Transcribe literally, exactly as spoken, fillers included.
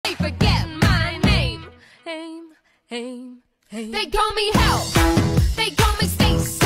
They forget my name. Aim, aim, aim. They call me Hell. They call me Stacy.